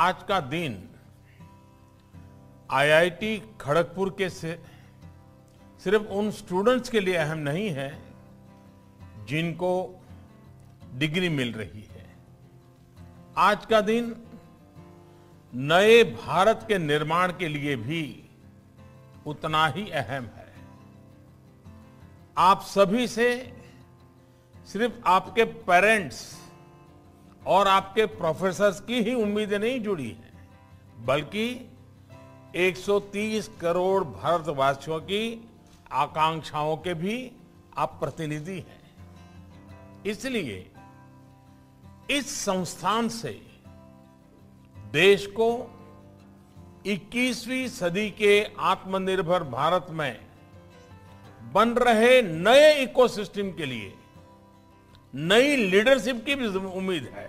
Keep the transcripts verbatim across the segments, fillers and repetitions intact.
आज का दिन आई आई टी खड़गपुर के से सिर्फ उन स्टूडेंट्स के लिए अहम नहीं है जिनको डिग्री मिल रही है। आज का दिन नए भारत के निर्माण के लिए भी उतना ही अहम है। आप सभी से सिर्फ आपके पेरेंट्स और आपके प्रोफेसर्स की ही उम्मीदें नहीं जुड़ी हैं, बल्कि एक सौ तीस करोड़ भारतवासियों की आकांक्षाओं के भी आप प्रतिनिधि हैं। इसलिए इस संस्थान से देश को इक्कीसवीं सदी के आत्मनिर्भर भारत में बन रहे नए इकोसिस्टम के लिए नई लीडरशिप की भी उम्मीद है।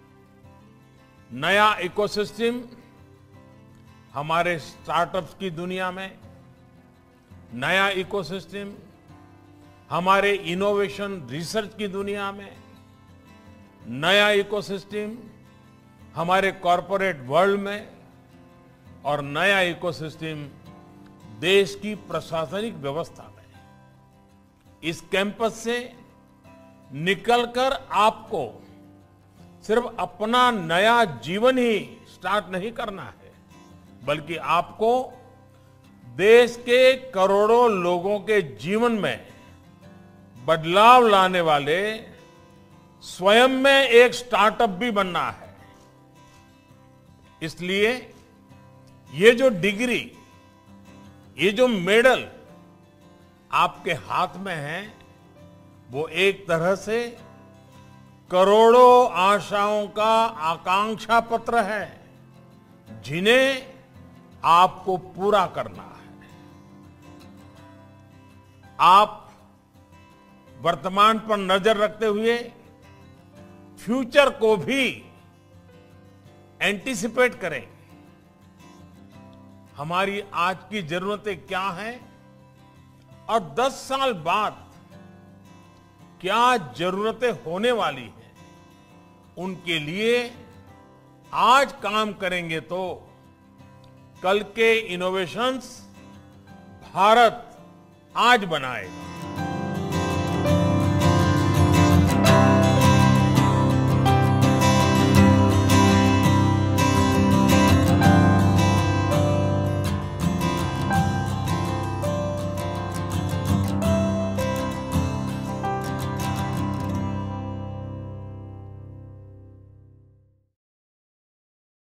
नया इकोसिस्टम हमारे स्टार्टअप्स की दुनिया में, नया इकोसिस्टम हमारे इनोवेशन रिसर्च की दुनिया में, नया इकोसिस्टम हमारे कॉरपोरेट वर्ल्ड में और नया इकोसिस्टम देश की प्रशासनिक व्यवस्था में। इस कैंपस से निकलकर आपको सिर्फ अपना नया जीवन ही स्टार्ट नहीं करना है, बल्कि आपको देश के करोड़ों लोगों के जीवन में बदलाव लाने वाले स्वयं में एक स्टार्टअप भी बनना है। इसलिए ये जो डिग्री, ये जो मेडल आपके हाथ में है, वो एक तरह से करोड़ों आशाओं का आकांक्षा पत्र है जिन्हें आपको पूरा करना है। आप वर्तमान पर नजर रखते हुए फ्यूचर को भी एंटीसिपेट करें। हमारी आज की जरूरतें क्या हैं और दस साल बाद क्या जरूरतें होने वाली हैं, उनके लिए आज काम करेंगे तो कल के इनोवेशंस भारत आज बनाएगा।